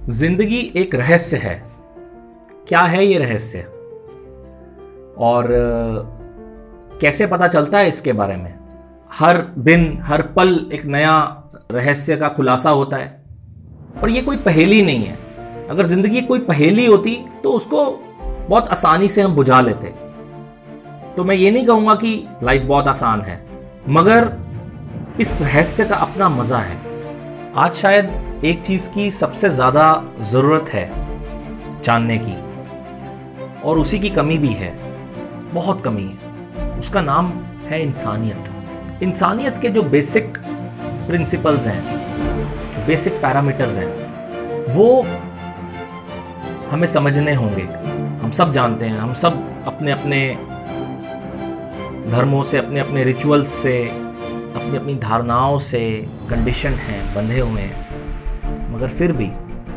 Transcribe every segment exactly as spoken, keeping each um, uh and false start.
जिंदगी एक रहस्य है। क्या है ये रहस्य और कैसे पता चलता है इसके बारे में? हर दिन हर पल एक नया रहस्य का खुलासा होता है और ये कोई पहेली नहीं है। अगर जिंदगी कोई पहेली होती तो उसको बहुत आसानी से हम बुझा लेते। तो मैं ये नहीं कहूंगा कि लाइफ बहुत आसान है, मगर इस रहस्य का अपना मजा है। आज शायद एक चीज की सबसे ज्यादा जरूरत है जानने की, और उसी की कमी भी है, बहुत कमी है। उसका नाम है इंसानियत। इंसानियत के जो बेसिक प्रिंसिपल्स हैं, जो बेसिक पैरामीटर्स हैं, वो हमें समझने होंगे। हम सब जानते हैं, हम सब अपने अपने धर्मों से, अपने अपने रिचुअल्स से, अपनी अपनी धारणाओं से कंडीशन हैं, बंधे हुए हैं। मगर फिर भी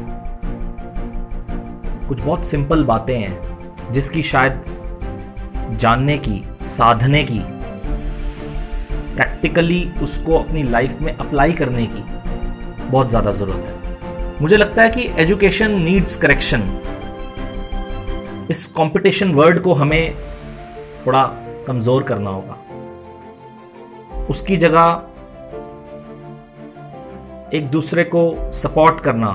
कुछ बहुत सिंपल बातें हैं जिसकी शायद जानने की, साधने की, प्रैक्टिकली उसको अपनी लाइफ में अप्लाई करने की बहुत ज्यादा जरूरत है। मुझे लगता है कि एजुकेशन नीड्स करेक्शन। इस कंपटीशन वर्ड को हमें थोड़ा कमजोर करना होगा। उसकी जगह एक दूसरे को सपोर्ट करना,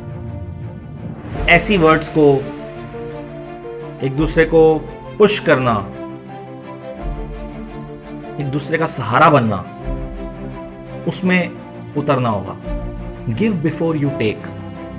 ऐसी वर्ड्स को, एक दूसरे को पुश करना, एक दूसरे का सहारा बनना, उसमें उतरना होगा। Give before you take.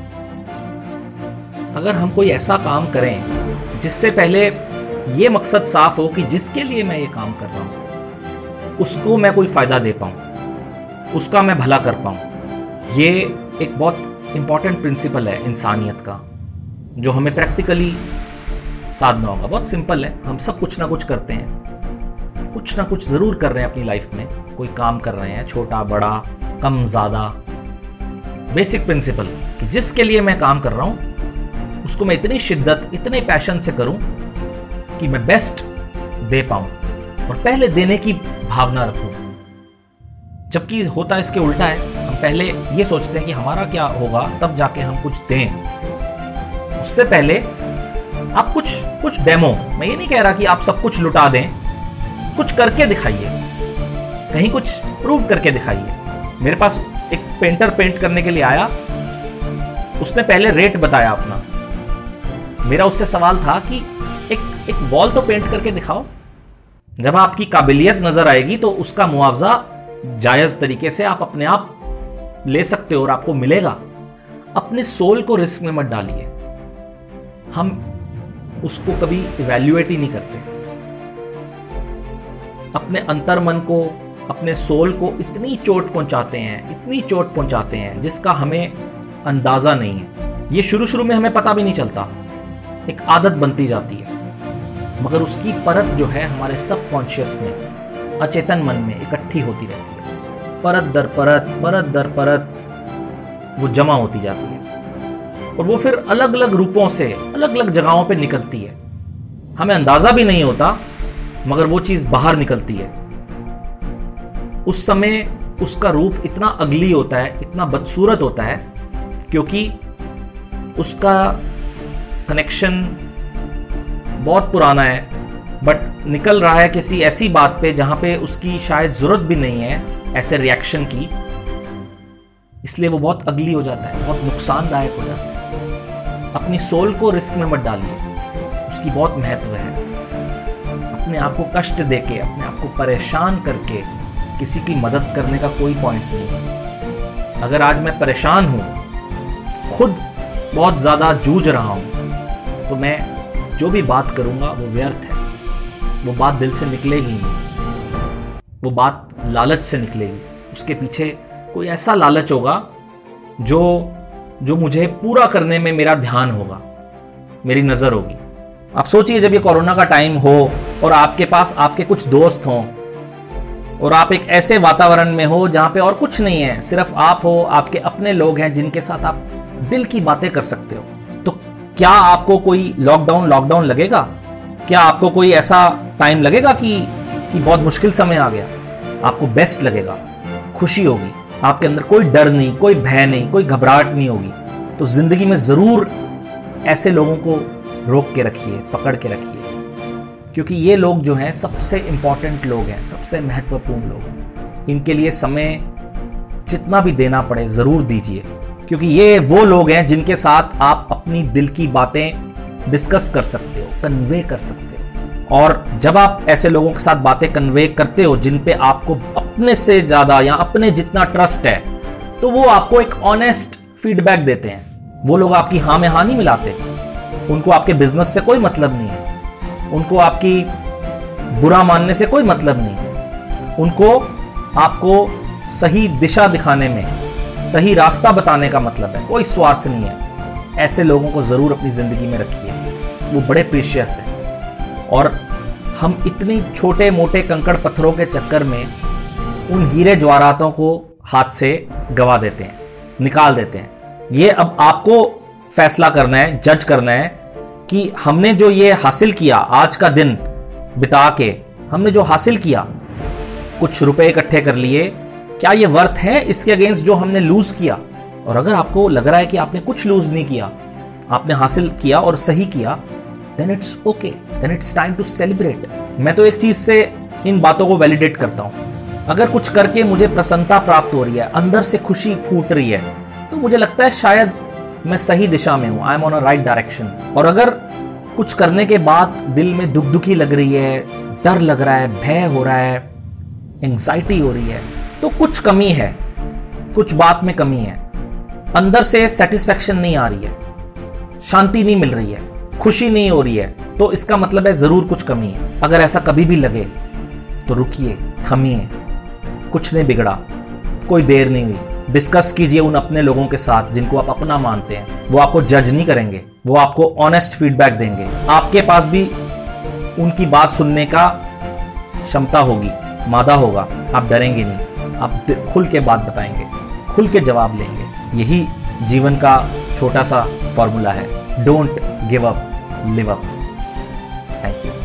अगर हम कोई ऐसा काम करें जिससे पहले यह मकसद साफ हो कि जिसके लिए मैं ये काम कर रहा हूं उसको मैं कोई फायदा दे पाऊं, उसका मैं भला कर पाऊं, ये एक बहुत इंपॉर्टेंट प्रिंसिपल है इंसानियत का, जो हमें प्रैक्टिकली साधना होगा। बहुत सिंपल है। हम सब कुछ ना कुछ करते हैं, कुछ ना कुछ जरूर कर रहे हैं अपनी लाइफ में। कोई काम कर रहे हैं, छोटा बड़ा, कम ज्यादा। बेसिक प्रिंसिपल कि जिसके लिए मैं काम कर रहा हूं उसको मैं इतनी शिद्दत, इतने पैशन से करूं कि मैं बेस्ट दे पाऊं और पहले देने की भावना रखूं। जबकि होता इसके उल्टा है। हम पहले ये सोचते हैं कि हमारा क्या होगा, तब जाके हम कुछ दें। उससे पहले आप कुछ कुछ डेमो, मैं ये नहीं कह रहा कि आप सब कुछ लुटा दें, कुछ करके दिखाइए, कहीं कुछ प्रूव करके दिखाइए। मेरे पास एक पेंटर पेंट करने के लिए आया, उसने पहले रेट बताया अपना। मेरा उससे सवाल था कि एक एक वॉल तो पेंट करके दिखाओ। जब आपकी काबिलियत नजर आएगी तो उसका मुआवजा जायज तरीके से आप अपने आप ले सकते हो और आपको मिलेगा। अपने सोल को रिस्क में मत डालिए। हम उसको कभी इवैल्यूएट ही नहीं करते। अपने अंतर मन को, अपने सोल को इतनी चोट पहुंचाते हैं, इतनी चोट पहुंचाते हैं जिसका हमें अंदाजा नहीं है। ये शुरू शुरू में हमें पता भी नहीं चलता, एक आदत बनती जाती है, मगर उसकी परत जो है हमारे सबकॉन्शियस में, अचेतन मन में इकट्ठी होती रहती है। परत दर परत, परत दर परत वो जमा होती जाती है और वो फिर अलग अलग रूपों से, अलग अलग जगहों पे निकलती है। हमें अंदाजा भी नहीं होता, मगर वो चीज बाहर निकलती है। उस समय उसका रूप इतना अगली होता है, इतना बदसूरत होता है, क्योंकि उसका कनेक्शन बहुत पुराना है, बट निकल रहा है किसी ऐसी बात पे जहां पे उसकी शायद जरूरत भी नहीं है ऐसे रिएक्शन की। इसलिए वो बहुत अगली हो जाता है, बहुत नुकसानदायक हो जाता है। अपनी सोल को रिस्क में मत डालिए, उसकी बहुत महत्व है। अपने आप को कष्ट देके, अपने आप को परेशान करके किसी की मदद करने का कोई पॉइंट नहीं है। अगर आज मैं परेशान हूं, खुद बहुत ज्यादा जूझ रहा हूं, तो मैं जो भी बात करूंगा वो व्यर्थ है। वो बात दिल से निकलेगी नहीं, वो बात लालच से निकलेगी। उसके पीछे कोई ऐसा लालच होगा जो जो मुझे पूरा करने में मेरा ध्यान होगा, मेरी नजर होगी। आप सोचिए, जब ये कोरोना का टाइम हो और आपके पास आपके कुछ दोस्त हों और आप एक ऐसे वातावरण में हो जहां पे और कुछ नहीं है, सिर्फ आप हो, आपके अपने लोग हैं जिनके साथ आप दिल की बातें कर सकते हो, तो क्या आपको कोई लॉकडाउन लॉकडाउन लगेगा? क्या आपको कोई ऐसा टाइम लगेगा कि कि बहुत मुश्किल समय आ गया? आपको बेस्ट लगेगा, खुशी होगी, आपके अंदर कोई डर नहीं, कोई भय नहीं, कोई घबराहट नहीं होगी। तो जिंदगी में जरूर ऐसे लोगों को रोक के रखिए, पकड़ के रखिए, क्योंकि ये लोग जो हैं सबसे इंपॉर्टेंट लोग हैं, सबसे महत्वपूर्ण लोग हैं। इनके लिए समय जितना भी देना पड़े जरूर दीजिए, क्योंकि ये वो लोग हैं जिनके साथ आप अपनी दिल की बातें डिस्कस कर सकते हो, कन्वे कर सकते हो। और जब आप ऐसे लोगों के साथ बातें कन्वे करते हो जिन पे आपको अपने से ज्यादा या अपने जितना ट्रस्ट है, तो वो आपको एक ऑनेस्ट फीडबैक देते हैं। वो लोग आपकी हाँ में हाँ नहीं मिलाते, उनको आपके बिजनेस से कोई मतलब नहीं है, उनको आपकी बुरा मानने से कोई मतलब नहीं है, उनको आपको सही दिशा दिखाने में, सही रास्ता बताने का मतलब है, कोई स्वार्थ नहीं है। ऐसे लोगों को जरूर अपनी जिंदगी में रखिए, वो बड़े प्रीशियस हैं। और हम इतनी छोटे मोटे कंकड़ पत्थरों के चक्कर में उन हीरे जवाहरातों को हाथ से गवा देते हैं, निकाल देते हैं। ये अब आपको फैसला करना है, जज करना है कि हमने जो ये हासिल किया, आज का दिन बिता के हमने जो हासिल किया, कुछ रुपए इकट्ठे कर लिए, क्या ये वर्थ है इसके अगेंस्ट जो हमने लूज किया? और अगर आपको लग रहा है कि आपने कुछ लूज नहीं किया, आपने हासिल किया और सही किया, then it's okay, then it's time to celebrate। मैं तो एक चीज से इन बातों को वैलिडेट करता हूं, अगर कुछ करके मुझे प्रसन्नता प्राप्त हो रही है, अंदर से खुशी फूट रही है, तो मुझे लगता है शायद मैं सही दिशा में हूं, I am on a right direction. और अगर कुछ करने के बाद दिल में दुख दुखी लग रही है, डर लग रहा है, भय हो रहा है, एंग्जाइटी हो रही है, तो कुछ कमी है, कुछ बात में कमी है, अंदर से सेटिस्फैक्शन नहीं आ रही है, शांति नहीं मिल रही है, खुशी नहीं हो रही है, तो इसका मतलब है जरूर कुछ कमी है। अगर ऐसा कभी भी लगे तो रुकिए, थमिए, कुछ नहीं बिगड़ा, कोई देर नहीं हुई। डिस्कस कीजिए उन अपने लोगों के साथ जिनको आप अपना मानते हैं। वो आपको जज नहीं करेंगे, वो आपको ऑनेस्ट फीडबैक देंगे। आपके पास भी उनकी बात सुनने का क्षमता होगी, मादा होगा, आप डरेंगे नहीं, आप खुल के बात बताएंगे, खुल के जवाब लेंगे। यही जीवन का छोटा सा फॉर्मूला है। Don't give up, live up. Thank you.